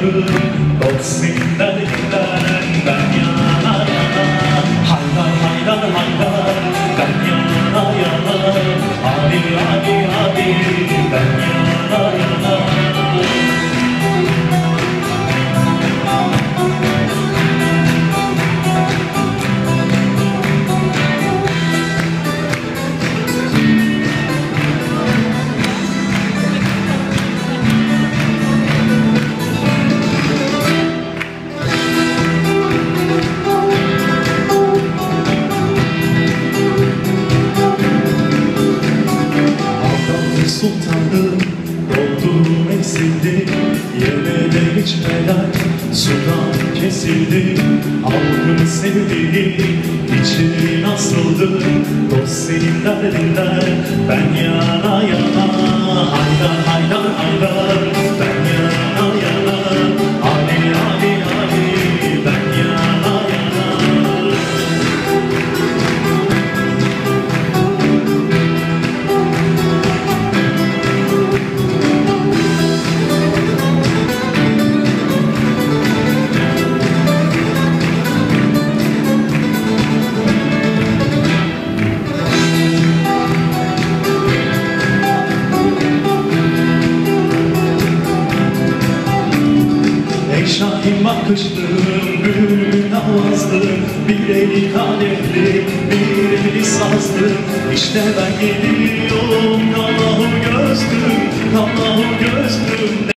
sultanı, dost senin derdinden ben yana yana. Haydar haydar haydar, ben yana yana. Hadi hadi hadi, ben yana yana. Sultanım doldum eksildi, yemeden içmeden sudan kesildi. Halkın sevdiği içi nasıldı, dost senin derdinden ben yana yana. Haydar haydar haydar, ben yana yana. Hadi hadi hadi, ben yana yana. Şahin bakışlım, bülbül avazlım, bir eli kadehli, bir eli sazlım. İşte ben geliyorum, Allahu gözlüm, Allahu gözlüm.